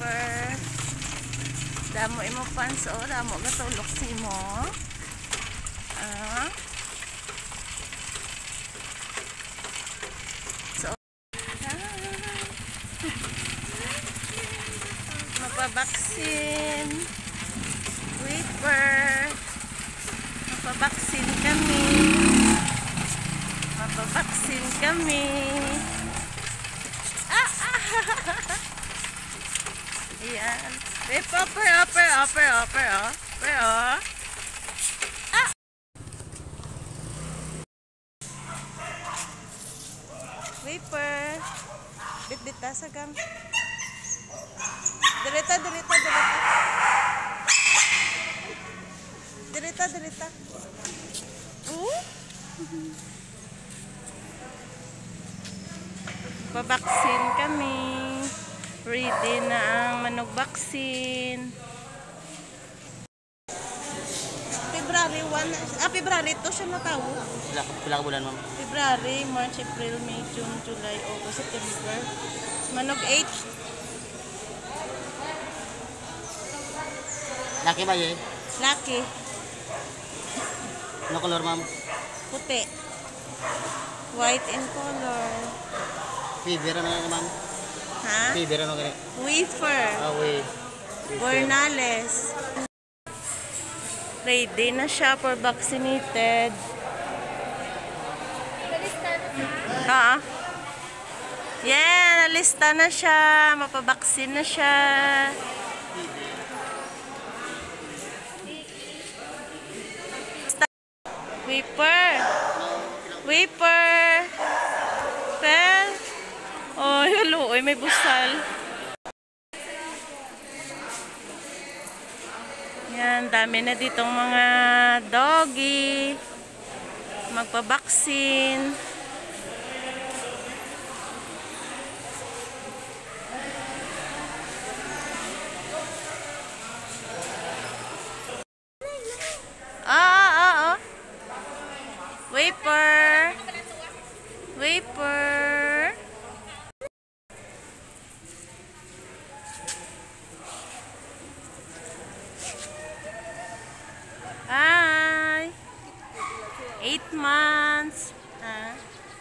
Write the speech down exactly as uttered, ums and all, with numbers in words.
Wafer. Damo imo pants o, damo gatulok si mo. Ah. So, ah. Mapabaksin. Wafer. Mapabaksin kami. Mapabaksin kami. Ah, ah. Ayan. Wait, upper, upper, upper, upper, oh. Upper, oh. Ah! Wafer. Bit-bit ta sa gam. Direta, direta, direta. Direta, direta. Uh? Pabaksin kami. Ready na ang manok vaccine. February one, ah February two siya na tao. Pila ka bulan, ma'am? February, March, April, May, June, July, August, September. Manok eight. Laki ba yun? Laki. Ano color, ma'am? Puti. White in color. Fever ano na, ma'am? Ha? Fever ano ganit? Wafer. Ah, wait. Bornales. Ready na siya for vaccinated. Ha? Yeah, nalista na siya. Mapabaksin na siya. Wafer. Wafer. Pel. Oh, hello. Oy, may busal. Yan, dami na ditong mga doggy. Magpabaksin. Ah, ah, ah. Wafer. Wafer. Hi. Eight months. Ah.